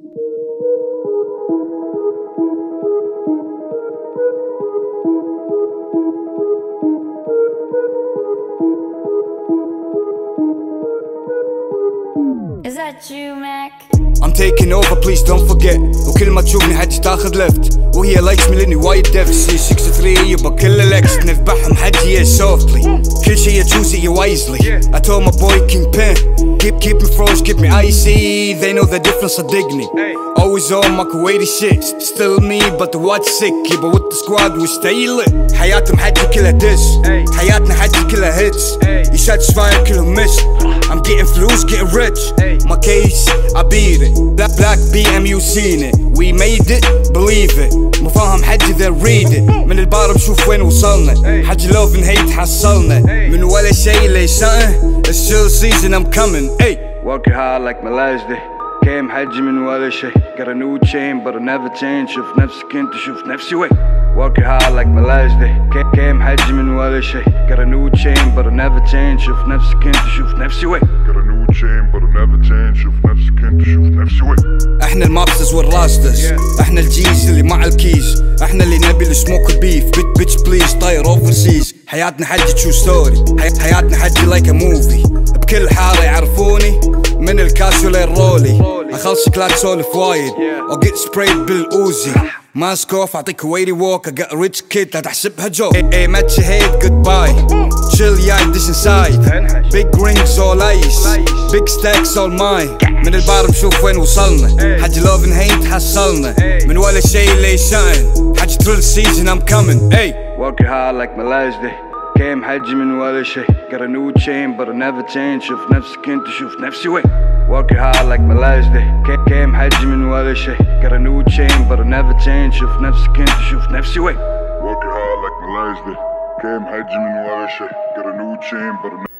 Is that you, Mac? I'm taking over, please don't forget. وكل ما تشوفني حجي تاخذ لفت وهي لايكس ملني وايد دفس. 63 يبا كل الاكس نذبحهم حجي softly. كل شي choose it wisely. I told my boy Kingpin, keep me froze, keep me icy. They know the difference, so dig me. Always on my Kuwaiti shit. Still me but the watch sick. يبا with the squad we stay lit. حياتهم حجي كلها diss. حياتنا حجي كلها hits. You shots fire كلهم miss. I'm getting flues, getting rich. My case, I beat it. Black BM, you seen it. We made it, believe it. مو فاهم حجي then read it. من البار بشوف وين وصلنا. حجي love and hate حصلنا. من ولا شي لي something. It's still season, I'm coming. Ay. Working hard like my last day. كام حجي من ولا شي. Got a new chain but I never change. شوف نفسك انت شوف نفسي وين. Working hard like my last day. كام حجي من ولا شي. Got a new chain but I never change. شوف نفسك انت شوف نفسي وين. Got a new chain but I never change. شوف نفسك انت شوف نفسي وين. احنا المابسترز والراسترز. احنا الجيز اللي مع الكيز. احنا اللي نبي السموك البيف. بيتش بليز طاير اوفرسيز. حياتنا حجي تشو ستوري. حياتنا حجي لايك ا موفي. بكل حارة يعرفوني من الكاسيو للرولي. اخلص كلاك سولف وايد او جيت سبريد بالاوزي. ماسك اوف اعطيك ويري ووك. I got a rich kid لا تحسبها جو. Hey match your head goodbye. Chill yeah this inside. Big rings all ice. Big stacks all mine. من البار بشوف وين وصلنا. حجي love and hate حصلنا. من ولا شي لي something. حجي Trill season I'm coming. Hey working hard like my last day. كام حجي من ولا شي. Got a new chain but I never change. شوف نفسك انت شوف نفسي وين. Working hard like my last day. كام حجي من ولا شي. Got a new chain but I never change. شوف نفسك انت شوف نفسي وين. Working hard like my last day. كام حجي من ولا شي. Got a new chain but I never